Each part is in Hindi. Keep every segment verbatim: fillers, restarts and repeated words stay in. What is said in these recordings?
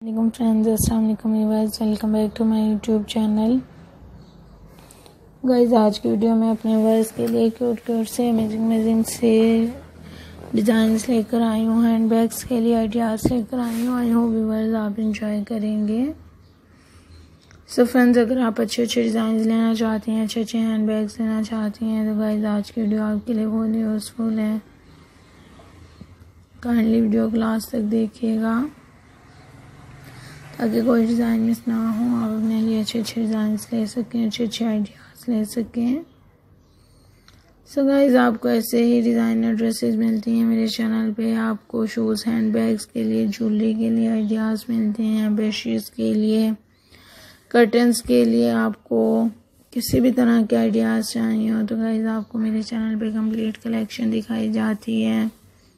वालेकुम फ्रेंड्स, अस्सलाम वालेकुम viewers, welcome back to my YouTube channel. Guys, आज की वीडियो में अपने व्यूअर्स के लिए क्यूट क्यूट से अमेजिंग अमेजिंग से डिज़ाइंस लेकर आई हूँ। हैंड बैग्स के लिए आइडियाज़ लेकर आई हूँ। आई होप व्यूअर्स आप इंजॉय करेंगे। सो फ्रेंड्स, अगर आप अच्छे अच्छे डिज़ाइन लेना चाहती हैं, अच्छे अच्छे हैंड बैग्स लेना चाहती हैं, तो गाइस आज की वीडियो आपके लिए बहुत यूज़फुल है। काइंडली वीडियो को लास्ट तक देखिएगा ताकि कोई डिज़ाइन मिस ना हो, आप अपने लिए अच्छे अच्छे डिज़ाइन ले सकें, अच्छे अच्छे आइडियाज़ ले सकें। सो गाइस, आपको ऐसे ही डिज़ाइनर ड्रेसेस मिलती हैं मेरे चैनल पे। आपको शूज़, हैंड बैग्स के लिए, ज्वेलरी के लिए आइडियाज़ मिलते हैं, बेडशीट्स के लिए, कर्टन्स के लिए। आपको किसी भी तरह के आइडियाज़ चाहिए हो तो गाइस आपको मेरे चैनल पे कंप्लीट कलेक्शन दिखाई जाती है।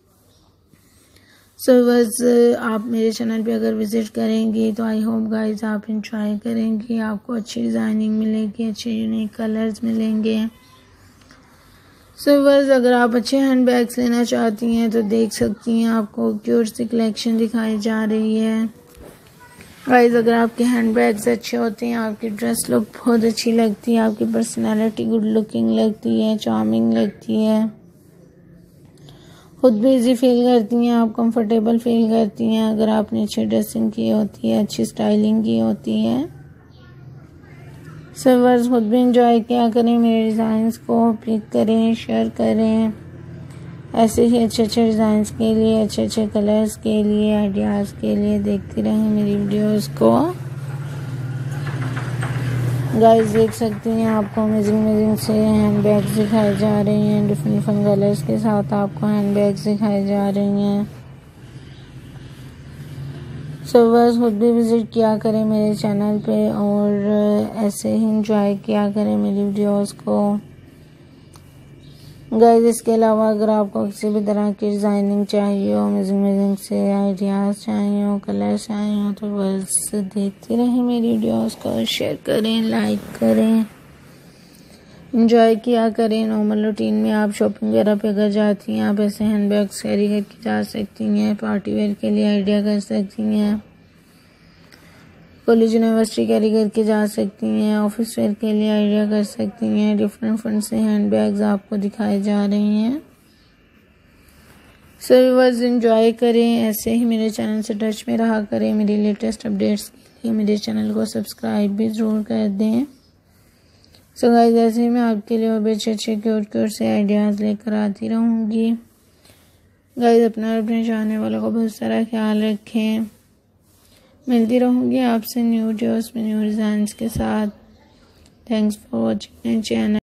सो so, बस आप मेरे चैनल पे अगर विज़िट करेंगी तो आई होप गाइस आप इंजॉय करेंगी। आपको अच्छी डिज़ाइनिंग मिलेगी, अच्छे यूनिक कलर्स मिलेंगे। सो so, बस अगर आप अच्छे हैंड बैग्स लेना चाहती हैं तो देख सकती हैं, आपको क्यूट सी कलेक्शन दिखाई जा रही है। गाइस, अगर आपके हैंड बैग्स अच्छे होते हैं, आपकी ड्रेस लुक बहुत अच्छी लगती है, आपकी पर्सनैलिटी गुड लुकिंग लगती है, चार्मिंग लगती है, खुद भी इजी फील करती हैं, आप कंफर्टेबल फील करती हैं अगर आपने अच्छी ड्रेसिंग की होती है, अच्छी स्टाइलिंग की होती है। सर्वर्स खुद भी इंजॉय किया करें, मेरे डिज़ाइंस को पिक करें, शेयर करें। ऐसे ही अच्छे अच्छे डिज़ाइंस के लिए, अच्छे अच्छे कलर्स के लिए, आइडियाज़ के लिए देखती रहें मेरी वीडियोस को। गाइस, देख सकती हैं आपको अमेजिंग अमेजिंग से हैंड बैग्स दिखाई जा रही हैं। डिफरेंट डिफरेंट कलर्स के साथ आपको हैंड बैग्स दिखाई जा रही हैं। सो बस खुद भी विज़िट किया करें मेरे चैनल पे और ऐसे ही इंजॉय किया करें मेरी वीडियोस को। गाइस, इसके अलावा अगर आपको किसी भी तरह की डिज़ाइनिंग चाहिए हो, अमेजिंग अमेजिंग से आइडियाज़ चाहिए हो, कलर चाहिए हो, तो बस देखते रहें मेरी वीडियोस को, शेयर करें, लाइक करें, इंजॉय किया करें। नॉर्मल रूटीन में आप शॉपिंग वगैरह पे अगर जाती हैं, आप ऐसे हैंड बैग्स कैरी करके जा सकती हैं, पार्टी वेयर के लिए आइडिया कर सकती हैं, कॉलेज यूनिवर्सिटी कैरी करके जा सकती हैं, ऑफिस वेयर के लिए आइडिया कर सकती हैं। डिफरेंट फ्रंट से हैंड बैग्स आपको दिखाए जा रही हैं। सो व्यूअर्स, एंजॉय करें, ऐसे ही मेरे चैनल से टच में रहा करें। मेरी लेटेस्ट अपडेट्स के लिए मेरे चैनल को सब्सक्राइब भी ज़रूर कर दें। सो गाइस, ऐसे ही मैं आपके लिए और भी अच्छे अच्छे क्यूट क्यूट से आइडियाज़ लेकर आती रहूँगी। गाइस, अपना और अपने चाहने वालों को बहुत सारा ख्याल रखें। मिलती रहूँगी आपसे न्यू वीडियोस में न्यू डिज़ाइंस के साथ। Thanks for watching my channel.